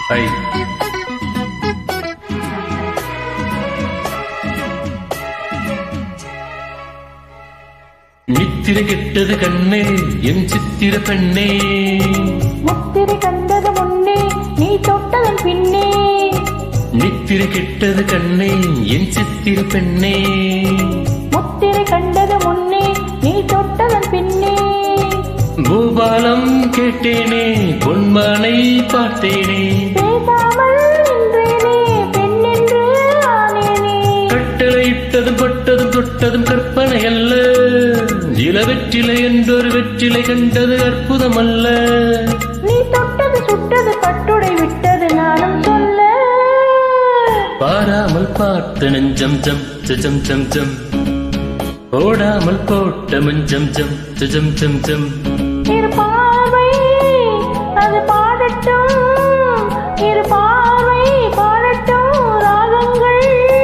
ஐ நித்திரை கெட்டது கண்ணே என் சித்திர பெண்ணே முத்திரை கண்டது முன்னே நீ தொட்டதன் பின்னே நித்திரை கெட்டது கண்ணே என் சித்திர பெண்ணே முத்திரை கண்டது முன்னே நீ தொட்டதன் பின்னே பூபாலம் கேட்டேனே பொன்மானை பார்த்தேனே பேசாமல் நின்றேனே பெண்ணென்று ஆனேனே கட்டளையிட்டதும் பட்டதும் தொட்டதும் கற்பனை அல்ல இளவெற்றிலை என்றொரு வெற்றிலை கண்டது அற்புதம் அல்ல நீ தொட்டது சுட்டது கட்டுடை விட்டது நானும் சொல்ல பாராமல் பார்த்த நெஞ்சம் ஜம் ஜம் ஜம் ஜம் ஓடாமல் போட்ட மஞ்சம் ஜம் ஜம் ஜம் ஜம் இரு பார்வை அது பாடட்டும் இரு பார்வை பாடட்டும் ராகங்கள்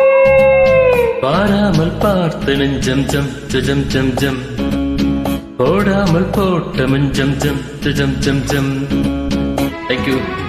பாராமல் பார்த்த நெஞ்சம் ஜம் ஜம் ஜம் ஜம் ஓடாமல் போட்ட மஞ்சம் ஜம் ஜம் ஜம் ஜம். Thank you.